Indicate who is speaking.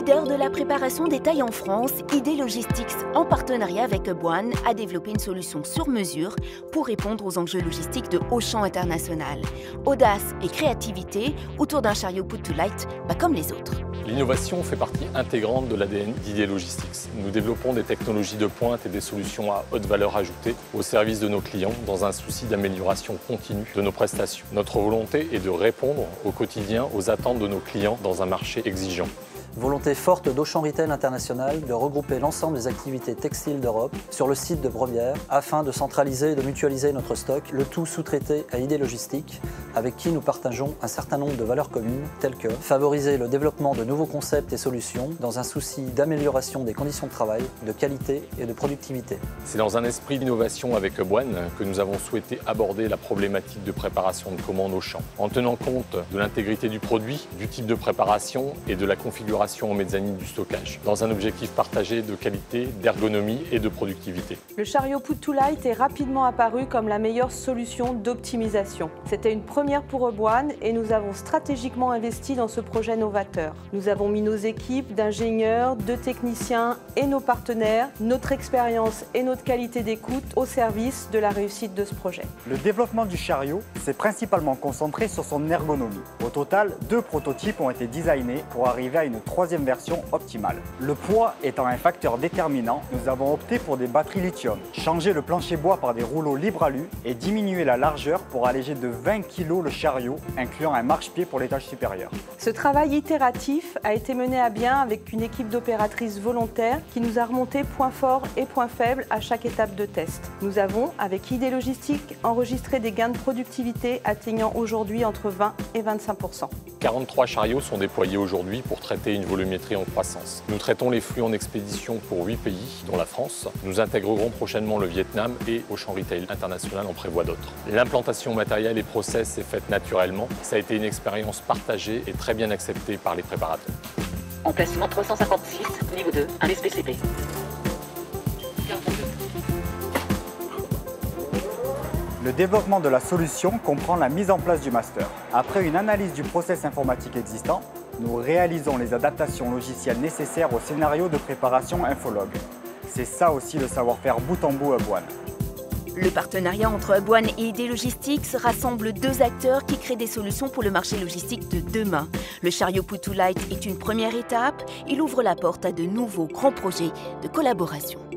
Speaker 1: Leader de la préparation des tailles en France, ID Logistics, en partenariat avec Boine, a développé une solution sur mesure pour répondre aux enjeux logistiques de haut champ international. Audace et créativité autour d'un chariot put to light, pas comme les autres.
Speaker 2: L'innovation fait partie intégrante de l'ADN d'ID Logistics. Nous développons des technologies de pointe et des solutions à haute valeur ajoutée au service de nos clients dans un souci d'amélioration continue de nos prestations. Notre volonté est de répondre au quotidien aux attentes de nos clients dans un marché exigeant.
Speaker 3: Volonté forte d'Auchan Retail International de regrouper l'ensemble des activités textiles d'Europe sur le site de Brevière afin de centraliser et de mutualiser notre stock, le tout sous-traité à ID Logistics, avec qui nous partageons un certain nombre de valeurs communes telles que favoriser le développement de nouveaux concepts et solutions dans un souci d'amélioration des conditions de travail, de qualité et de productivité.
Speaker 2: C'est dans un esprit d'innovation avec Boine que nous avons souhaité aborder la problématique de préparation de commandes au champ, en tenant compte de l'intégrité du produit, du type de préparation et de la configuration en mezzanine du stockage, dans un objectif partagé de qualité, d'ergonomie et de productivité.
Speaker 4: Le chariot put to light est rapidement apparu comme la meilleure solution d'optimisation. C'était une première pour Boine et nous avons stratégiquement investi dans ce projet novateur. Nous avons mis nos équipes d'ingénieurs, de techniciens et nos partenaires, notre expérience et notre qualité d'écoute au service de la réussite de ce projet.
Speaker 5: Le développement du chariot s'est principalement concentré sur son ergonomie. Au total, 2 prototypes ont été designés pour arriver à une troisième version optimale. Le poids étant un facteur déterminant, nous avons opté pour des batteries lithium, changer le plancher bois par des rouleaux libre alu et diminuer la largeur pour alléger de 20 kg le chariot, incluant un marchepied pour l'étage supérieur.
Speaker 4: Ce travail itératif a été mené à bien avec une équipe d'opératrices volontaires qui nous a remonté points forts et points faibles à chaque étape de test. Nous avons, avec ID Logistics, enregistré des gains de productivité atteignant aujourd'hui entre 20 et 25%.
Speaker 2: 43 chariots sont déployés aujourd'hui pour traiter une volumétrie en croissance. Nous traitons les flux en expédition pour 8 pays, dont la France. Nous intégrerons prochainement le Vietnam et Auchan Retail International en prévoit d'autres. L'implantation matérielle et process est faite naturellement. Ça a été une expérience partagée et très bien acceptée par les préparateurs.
Speaker 6: Emplacement 356, niveau 2, un SPCP.
Speaker 5: Le développement de la solution comprend la mise en place du master. Après une analyse du process informatique existant, nous réalisons les adaptations logicielles nécessaires au scénario de préparation Infologue. C'est ça aussi le savoir-faire bout en bout à Boine.
Speaker 1: Le partenariat entre Boine et ID Logistics rassemble 2 acteurs qui créent des solutions pour le marché logistique de demain. Le chariot put to light est une première étape. Il ouvre la porte à de nouveaux grands projets de collaboration.